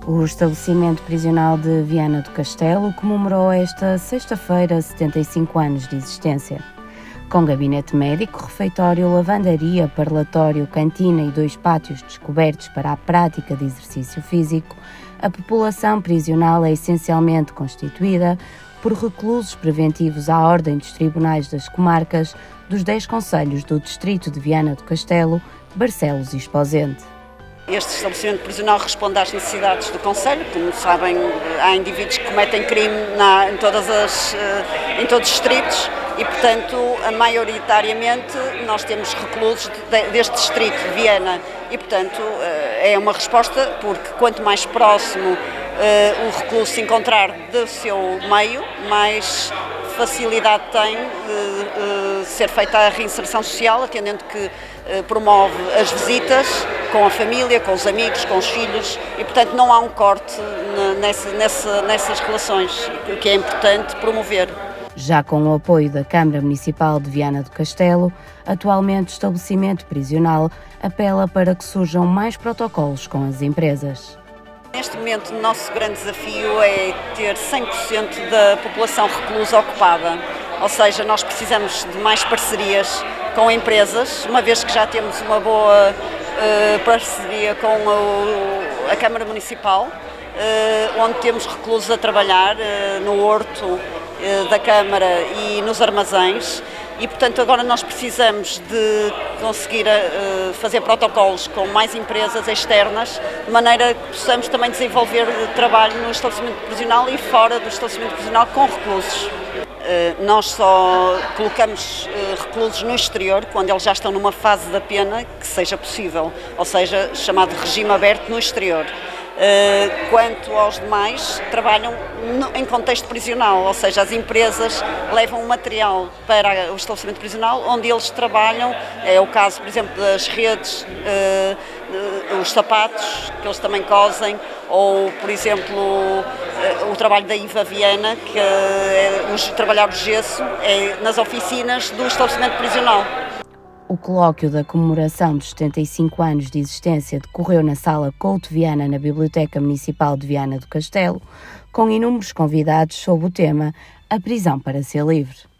O estabelecimento prisional de Viana do Castelo comemorou esta sexta-feira 75 anos de existência. Com gabinete médico, refeitório, lavandaria, parlatório, cantina e 2 pátios descobertos para a prática de exercício físico, a população prisional é essencialmente constituída por reclusos preventivos à ordem dos tribunais das comarcas dos 10 concelhos do distrito de Viana do Castelo, Barcelos e Esposende. Este estabelecimento prisional responde às necessidades do concelho. Como sabem, há indivíduos que cometem crime em todos os distritos e, portanto, maioritariamente nós temos reclusos deste distrito de Viana e, portanto, é uma resposta porque quanto mais próximo o recluso se encontrar do seu meio, mais facilidade tem de ser feita a reinserção social, atendendo que promove as visitas com a família, com os amigos, com os filhos e, portanto, não há um corte nessas relações, o que é importante promover. Já com o apoio da Câmara Municipal de Viana do Castelo, atualmente o estabelecimento prisional apela para que surjam mais protocolos com as empresas. Neste momento, o nosso grande desafio é ter 100% da população reclusa ocupada, ou seja, nós precisamos de mais parcerias com empresas, uma vez que já temos uma boa parceria com a Câmara Municipal, onde temos reclusos a trabalhar no horto da Câmara e nos armazéns. E, portanto, agora nós precisamos de conseguir fazer protocolos com mais empresas externas, de maneira que possamos também desenvolver trabalho no estabelecimento prisional e fora do estabelecimento prisional com reclusos. Nós só colocamos reclusos no exterior quando eles já estão numa fase da pena que seja possível, ou seja, chamado regime aberto no exterior. Quanto aos demais, trabalham em contexto prisional, ou seja, as empresas levam o material para o estabelecimento prisional onde eles trabalham, é o caso, por exemplo, das redes, os sapatos que eles também cosem, ou, por exemplo, o trabalho da IVA Viana, que é trabalhar o gesso, é nas oficinas do estabelecimento prisional. O colóquio da comemoração dos 75 anos de existência decorreu na Sala Couto Viana, na Biblioteca Municipal de Viana do Castelo, com inúmeros convidados sob o tema A Prisão para Ser Livre.